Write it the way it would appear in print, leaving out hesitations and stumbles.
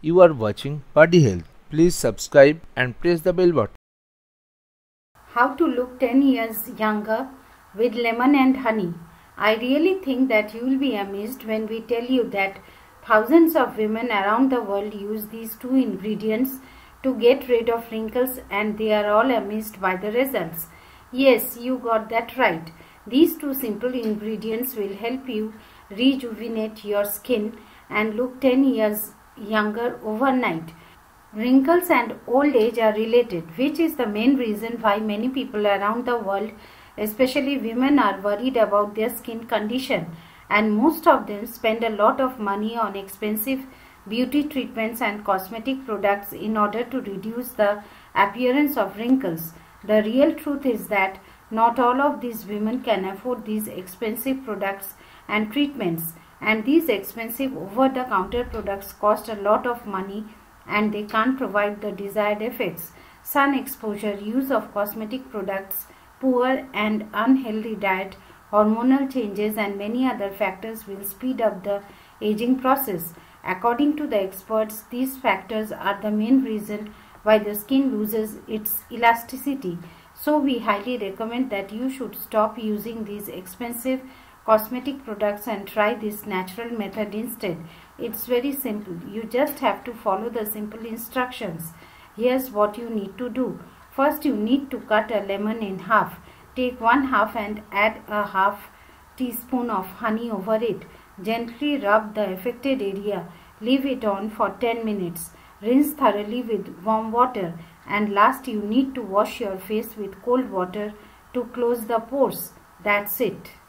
You are watching Body Health. Please subscribe and press the bell button. How to look 10 years younger with lemon and honey. I really think that you will be amazed when we tell you that thousands of women around the world use these two ingredients to get rid of wrinkles, and they are all amazed by the results. Yes, you got that right. These two simple ingredients will help you rejuvenate your skin and look 10 years younger overnight. Wrinkles and old age are related, which is the main reason why many people around the world, especially women, are worried about their skin condition, and most of them spend a lot of money on expensive beauty treatments and cosmetic products in order to reduce the appearance of wrinkles. The real truth is that not all of these women can afford these expensive products and treatments, and these expensive over-the-counter products cost a lot of money and they can't provide the desired effects. Sun exposure, use of cosmetic products, poor and unhealthy diet, hormonal changes and many other factors will speed up the aging process. According to the experts, these factors are the main reason why the skin loses its elasticity. So we highly recommend that you should stop using these expensive cosmetic products and try this natural method instead. It's very simple. You just have to follow the simple instructions. Here's what you need to do. First, you need to cut a lemon in half. Take one half and add a half teaspoon of honey over it. Gently rub the affected area. Leave it on for 10 minutes. Rinse thoroughly with warm water. And last, you need to wash your face with cold water to close the pores. That's it.